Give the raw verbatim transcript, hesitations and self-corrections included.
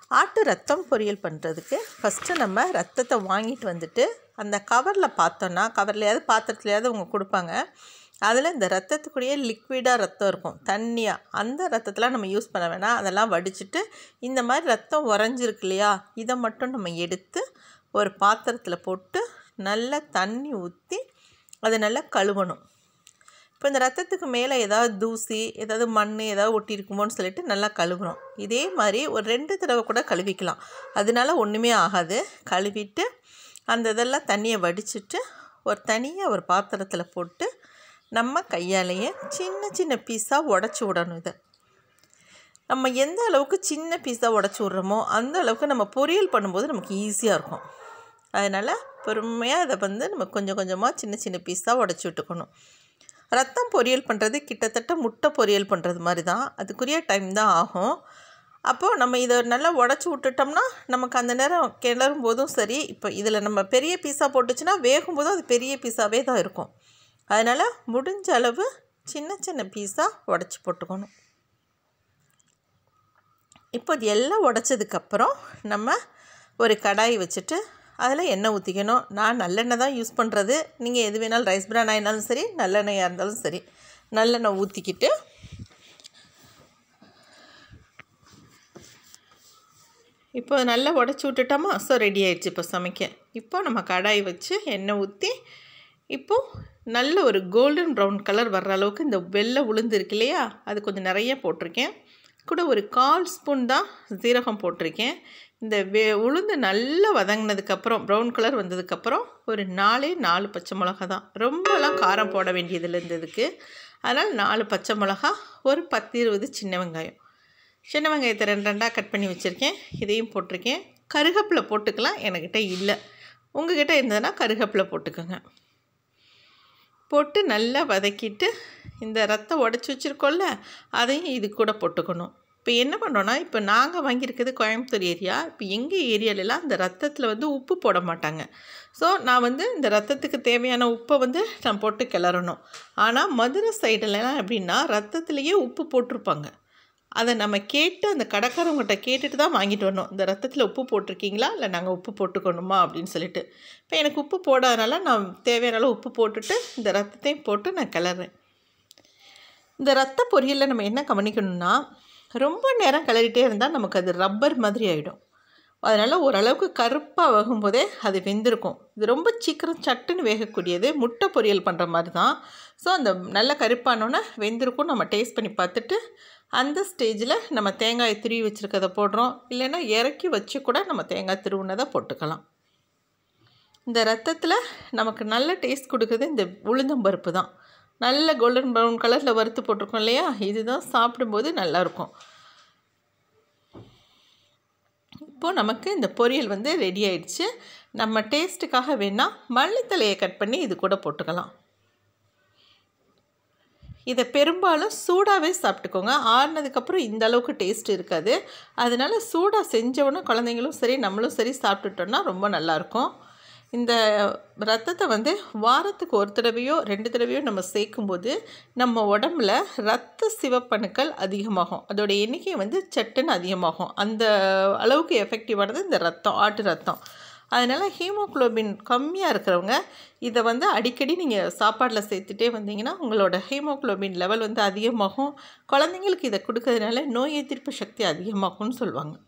ஆட்டு ரத்தம் பொரியல் பண்ணுறதுக்கு ஃபஸ்ட்டு நம்ம ரத்தத்தை வாங்கிட்டு வந்துட்டு அந்த கவரில் பார்த்தோன்னா கவர்லையாவது பாத்திரத்துலையாவது அவங்க கொடுப்பாங்க. அதில் இந்த ரத்தத்துக்குரிய லிக்விடாக ரத்தம் இருக்கும், தண்ணியாக. அந்த ரத்தத்தெலாம் நம்ம யூஸ் பண்ண வேணாம். அதெல்லாம் வடிச்சிட்டு இந்த மாதிரி ரத்தம் உறைஞ்சிருக்கு இல்லையா, இதை மட்டும் நம்ம எடுத்து ஒரு பாத்திரத்தில் போட்டு நல்லா தண்ணி ஊற்றி அதை நல்லா கழுவணும். இப்போ இந்த ரத்தத்துக்கு மேலே ஏதாவது தூசி, ஏதாவது மண் ஏதாவது ஒட்டி இருக்குமோன்னு சொல்லிட்டு நல்லா கழுவுறோம். இதே மாதிரி ஒரு ரெண்டு தடவை கூட கழுவிக்கலாம், அதனால ஒன்றுமே ஆகாது. கழுவிட்டு அந்த இதெல்லாம் தண்ணியை வடிச்சிட்டு ஒரு தனியாக ஒரு பாத்திரத்தில் போட்டு நம்ம கையாலேயே சின்ன சின்ன பீஸாக உடச்சி விடணும். இதை நம்ம எந்த அளவுக்கு சின்ன பீஸாக உடச்சி விட்றோமோ அந்த அளவுக்கு நம்ம பொரியல் பண்ணும்போது நமக்கு ஈஸியாக இருக்கும். அதனால் பொறுமையாக அதை வந்து நம்ம கொஞ்சம் கொஞ்சமாக சின்ன சின்ன பீஸாக உடச்சி விட்டுக்கணும். ரத்தம் பொரியல் பண்ணுறது கிட்டத்தட்ட முட்டை பொரியல் பண்ணுறது மாதிரி தான், அதுக்குரிய டைம் தான் ஆகும். அப்போது நம்ம இதை நல்லா உடச்சி விட்டுட்டோம்னா நமக்கு அந்த நேரம் கிளறும் போதும் சரி, இப்போ இதில் நம்ம பெரிய பீஸா போட்டுச்சுன்னா வேகும் போதும் அது பெரிய பீஸாவே தான் இருக்கும். அதனால் முடிஞ்ச அளவு சின்ன சின்ன பீஸாக உடச்சி போட்டுக்கணும். இப்போ இது எல்லாம் உடச்சதுக்கப்புறம் நம்ம ஒரு கடாய் வச்சுட்டு அதில் எண்ணெய் ஊற்றிக்கணும். நான் நல்லெண்ணெய் தான் யூஸ் பண்ணுறது. நீங்கள் எது வேணாலும் ரைஸ் பிரான் ஆயினாலும் சரி, நல்லெண்ணெயாக இருந்தாலும் சரி, நல்லெண்ணெய் ஊற்றிக்கிட்டு இப்போ நல்லா உடச்சி விட்டுட்டோமா, ஸோ ரெடி ஆகிடுச்சு இப்போ சமைக்க. இப்போ நம்ம கடாய் வச்சு எண்ணெய் ஊற்றி இப்போது நல்ல ஒரு கோல்டன் ப்ரௌன் கலர் வர்ற அளவுக்கு இந்த வெள்ளை உளுந்து இருக்கு இல்லையா, அது கொஞ்சம் நிறைய போட்டிருக்கேன். கூட ஒரு கால் ஸ்பூன் தான் சீரகம் போட்டிருக்கேன். இந்த வெ உளுந்து நல்லா வதங்கினதுக்கப்புறம் ப்ரௌன் கலர் வந்ததுக்கப்புறம் ஒரு நாலே நாலு பச்சை மிளகா தான், ரொம்பலாம் காரம் போட வேண்டியதில் இருந்ததுக்கு. அதனால் நாலு பச்சை மிளகா, ஒரு பத்து இருபது சின்ன வெங்காயம். சின்ன வெங்காயத்தை ரெண்டு ரெண்டாக கட் பண்ணி வச்சுருக்கேன், இதையும் போட்டிருக்கேன். கருகப்பிலை போட்டுக்கலாம், என்கிட்ட இல்லை. உங்கள்கிட்ட இருந்ததுன்னா கருகப்பிலை போட்டுக்கோங்க. போட்டு நல்லா வதக்கிட்டு இந்த ரத்தம் உடச்சி வச்சுருக்கோம்ல அதையும் இது கூட போட்டுக்கணும். இப்போ என்ன பண்ணோன்னா, இப்போ நாங்கள் வாங்கியிருக்கிறது கோயம்புத்தூர் ஏரியா. இப்போ எங்கள் ஏரியாலெலாம் இந்த ரத்தத்தில் வந்து உப்பு போட மாட்டாங்க. ஸோ நான் வந்து இந்த ரத்தத்துக்கு தேவையான உப்பை வந்து நான் போட்டு கிளறணும். ஆனால் மதுரை சைடுலலாம் எப்படின்னா ரத்தத்துலேயே உப்பு போட்டிருப்பாங்க. அதை நம்ம கேட்டு அந்த கடைக்காரவங்ககிட்ட கேட்டுட்டு தான் வாங்கிட்டு வரணும். இந்த ரத்தத்தில் உப்பு போட்டிருக்கீங்களா, இல்லை நாங்கள் உப்பு போட்டுக்கணுமா அப்படின்னு சொல்லிட்டு. இப்போ எனக்கு உப்பு போடாதனால நான் தேவையான அளவு உப்பு போட்டுட்டு இந்த ரத்தத்தையும் போட்டு நான் கிளறேன். இந்த ரத்த பொரியலில் நம்ம என்ன கவனிக்கணும்னா, ரொம்ப நேரம் கிளறிட்டே இருந்தால் நமக்கு அது ரப்பர் மாதிரி ஆகிடும். அதனால் ஓரளவுக்கு கருப்பாக வேகும்போதே அது வெந்திருக்கும். இது ரொம்ப சீக்கிரம் சட்டுன்னு வேகக்கூடியது, முட்டை பொரியல் பண்ணுற மாதிரி தான். ஸோ அந்த நல்ல கருப்பானோன்னே வெந்திருக்கும். நம்ம டேஸ்ட் பண்ணி பார்த்துட்டு அந்த ஸ்டேஜில் நம்ம தேங்காய் திருவி வச்சுருக்கதை போடுறோம், இல்லைன்னா இறக்கி வச்சு கூட நம்ம தேங்காய் திருவுனதை போட்டுக்கலாம். இந்த ரத்தத்தில் நமக்கு நல்ல டேஸ்ட் கொடுக்குறது இந்த உளுந்தம்பருப்பு தான். நல்ல கோல்டன் ப்ரௌன் கலரில் வறுத்து போட்டிருக்கோம் இல்லையா, இதுதான் சாப்பிடும்போது நல்லாயிருக்கும். இப்போது நமக்கு இந்த பொரியல் வந்து ரெடி ஆயிடுச்சு. நம்ம டேஸ்ட்டுக்காக வேணால் மல்லித்தலையை கட் பண்ணி இது கூட போட்டுக்கலாம். இதை பெரும்பாலும் சூடாகவே சாப்பிட்டுக்கோங்க, ஆறுனதுக்கப்புறம் இந்த அளவுக்கு டேஸ்ட் இருக்காது. அதனால் சூடாக செஞ்சவொன்னே குழந்தைங்களும் சரி நம்மளும் சரி சாப்பிட்டுட்டோன்னா ரொம்ப நல்லாயிருக்கும். இந்த ரத்தத்தை வந்து வாரத்துக்கு ஒரு தடவையோ ரெண்டு தடவையோ நம்ம சேர்க்கும்போது நம்ம உடம்புல இரத்த சிவப்பணுக்கள் அதிகமாகும், அதோட எண்ணிக்கை வந்து சட்டுன்னு அதிகமாகும். அந்த அளவுக்கு எஃபெக்டிவானது இந்த ரத்தம், ஆட்டு ரத்தம். அதனால் ஹீமோக்ளோபின் கம்மியாக இருக்கிறவங்க இதை வந்து அடிக்கடி நீங்கள் சாப்பாடில் சேர்த்துட்டே வந்தீங்கன்னா உங்களோட ஹீமோக்ளோபின் லெவல் வந்து அதிகமாகும். குழந்தைங்களுக்கு இதை கொடுக்கறதுனால நோய் எதிர்ப்பு சக்தி அதிகமாகும்னு சொல்லுவாங்க.